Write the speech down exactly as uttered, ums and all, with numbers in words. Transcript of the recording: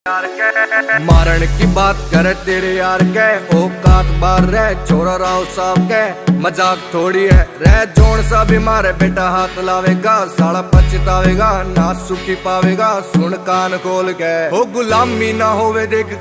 मारण की बात करे तेरे यार के, औकात बार रह छोरा राव साहब के, मजाक थोड़ी है रह जोन सा भी मारे बेटा हाथ लावेगा, साला पछतावेगा ना सुखी पावेगा, सुन कान खोल के हो गुलामी ना होवे देख